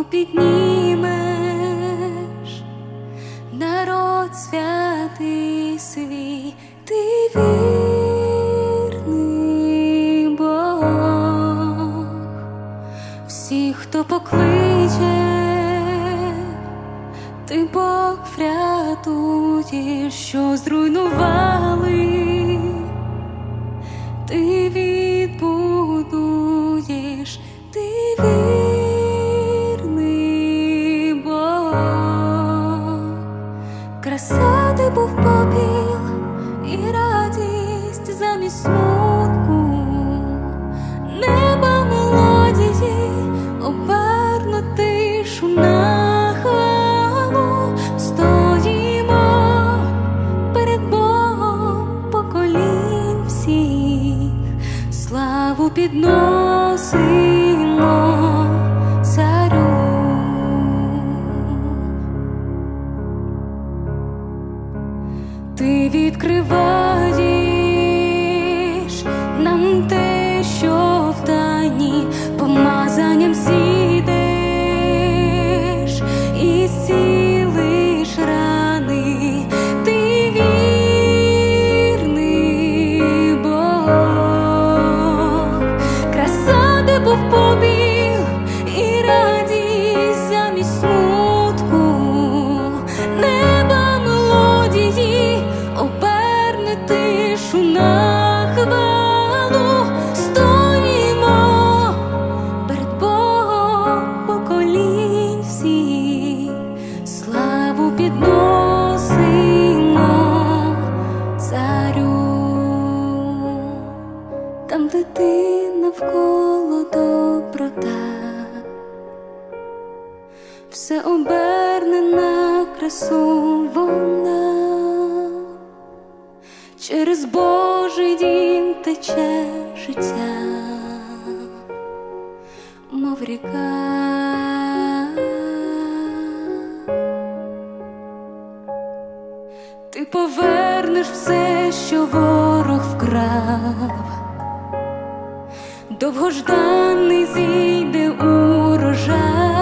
піднімеш, народ святий свій, ти вірний Бог. Всіх, хто покличе, ти Бог врятуєш, що зруйнували, ти відбудуєш, ти вірний Бог. Краса, де був попіл і радість замість смутку, неба мелодії оберну тишу на хвалу. Стоїмо перед Богом поколінь всіх, славу підносимо царю. Ти відкриваєш нам те, що втайні, помазанням зійдеш і зцілиш рани. Ти вірний Бог. Краса, де був побіл і радість замість смутку, неба мелодії оберне тишу на хвалу. Стоїмо перед Богом поколінь всіх, славу підносимо царю. Там, де ти навколо доброта, все оберне на красу вона. Через Божий дім тече життя, мов ріка. Ти повернеш все, що ворог вкрав, довгожданий зійде урожай.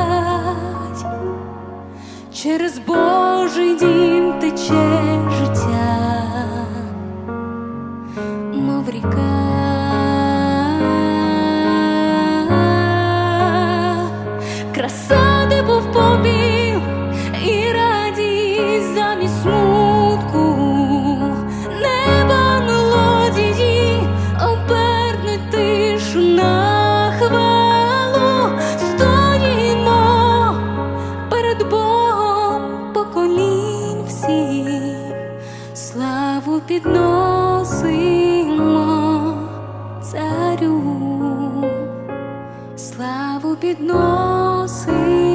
Через Божий дім тече життя, мов ріка. Краса, де був побіл і радість замість смутку, неба мелодії оберне тишу на хвалу. Стоїмо перед Богом поколінь всіх, славу підносимо царю, славу підносимо.